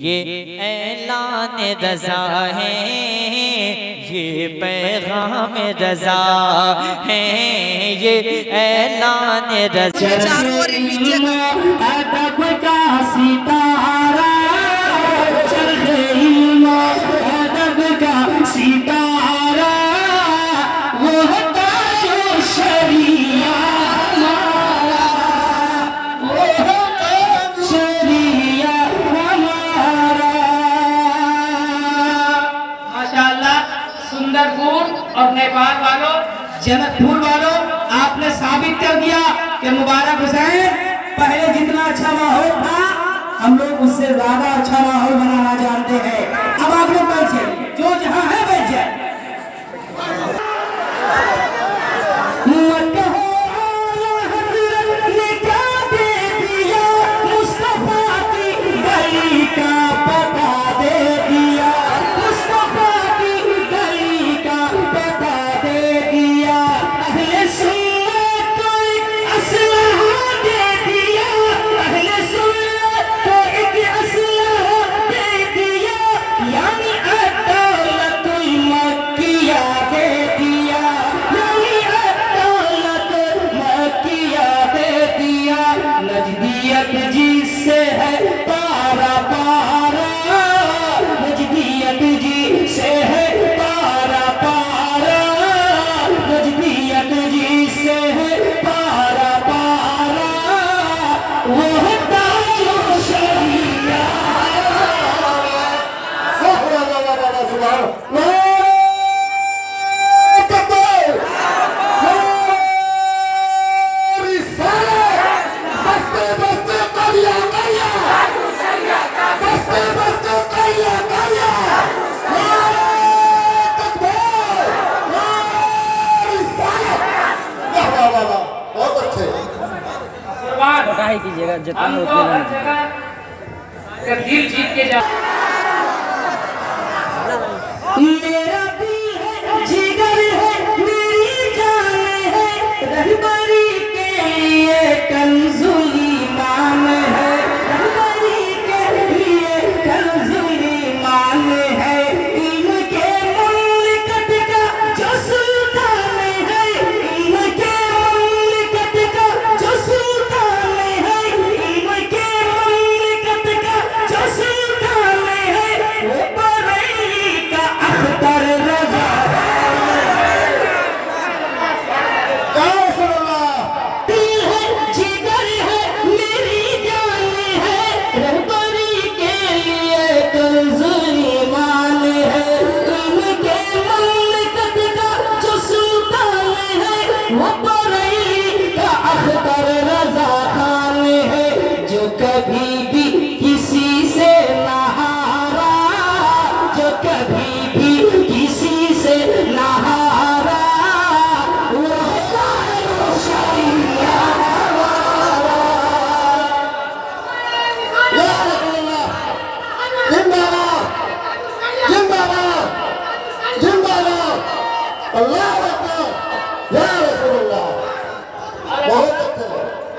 ये ऐलान रज़ा है, ये पैगाम रज़ा है, ये ऐलान रज़ा। अदब का सितारा चल गई, अदब का सितारा वो ताजो शरिया हमारा, वो ताजो शरिया हमारा। माशाअल्लाह, सुंदरपुर और नेपाल वालों, जनकपुर वालों, आपने साबित कर दिया कि मुबारक हुसैन पहले जितना अच्छा माहौल था हम लोग उससे ज्यादा अच्छा माहौल बनाना जानते हैं। अब आप लोग बैठे, जो जहां है बैठ जाए। जिससे है पारा पारा, नजदीयत जी से है पारा पारा, नजदीयत जी से है पारा पारा, वो ताजो शरिया। कीजिएगा जितना दिल जीत के जा। मेरा दिल है, जिगर है, मेरी जान है, रहबरी के लिए कंजुल ईमान है, रहबरी के लिए कंजुल ईमान है। इनके मुल्कत का जो सुल्तान है, इनके मुल्कत का जो सुल्तान है, इनके मुल्कत का जो सुल्तान है, वो बरेली का अख्तर रज़ा जिगर है, मेरी जान है, रहबरी के लिए कंजुल ईमान है। इनके मुल्कत का जो सुल्तान है, वो बरेली का अख्तर रज़ा खान है। जो कभी भी किसी से ना हारा, जो कभी भी किसी से ना हारा, वो ताजो शरिया हमारा। या अल्लाह, जिंदाबाद, जिंदाबाद, जिंदाबाद, अल्लाह अकबर, या रसूलुल्लाह। बहुत अच्छा।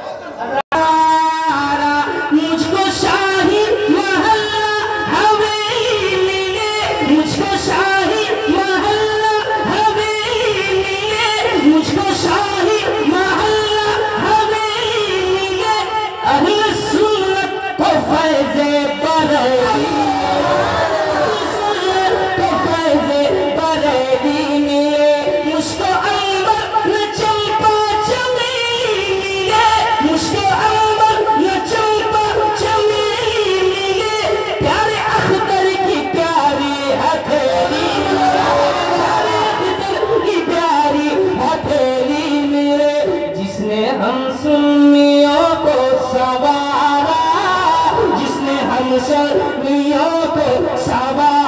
मुझको शाही महल्ला हवेली ले, मुझको शाही महल्ला हवेली ले, मुझको शाही महल्ला हवेली ले, अहले सुन्नत को फैज़े बरेली, अहले सुन्नत को फैज़े बरेली मिले। मुझको अंबर न चंपा चमेली मिले, मुझको अंबर न चंपा चमेली मिले, प्यारे अख्तर की प्यारी हथेली मिले, प्यारे अख्तर की प्यारी हथेली मिले। जिसने हम सुन्नियों को संवारा, जिसने हम सुन्नियों को संवारा,